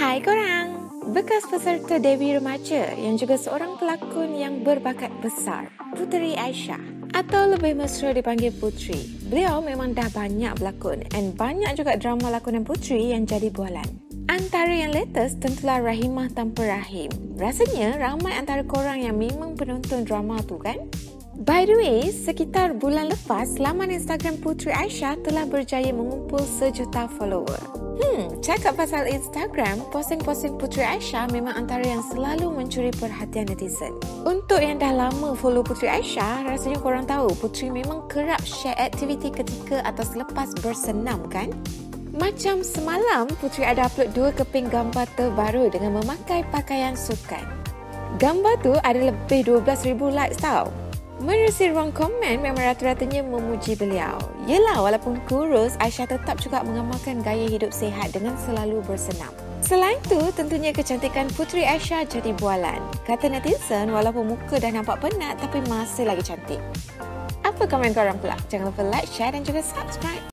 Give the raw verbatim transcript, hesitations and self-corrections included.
Hai korang! Bekas peserta debut remaja yang juga seorang pelakon yang berbakat besar, PUTERI AISHAH atau lebih mesra dipanggil Puteri. Beliau memang dah banyak berlakon dan banyak juga drama lakonan puteri yang jadi bualan. Antara yang latest tentulah Rahimah Tanpa Rahim. Rasanya ramai antara korang yang memang penonton drama tu kan? By the way, sekitar bulan lepas, laman Instagram Puteri AISHAH telah berjaya mengumpul sejuta follower. Hmm, cakap pasal Instagram, posting-posting Puteri AISHAH memang antara yang selalu mencuri perhatian netizen. Untuk yang dah lama follow Puteri AISHAH, rasanya korang tahu Puteri memang kerap share aktiviti ketika atau selepas bersenam kan? Macam semalam, Puteri ada upload dua keping gambar terbaru dengan memakai pakaian sukan. Gambar tu ada lebih dua belas ribu likes tau. Menerusi ruang komen, memang rata-ratanya memuji beliau. Yelah, walaupun kurus, Aisyah tetap juga mengamalkan gaya hidup sihat dengan selalu bersenam. Selain tu, tentunya kecantikan Puteri Aisyah jadi bualan. Kata netizen, walaupun muka dah nampak penat, tapi masih lagi cantik. Apa komen korang pula? Jangan lupa like, share dan juga subscribe.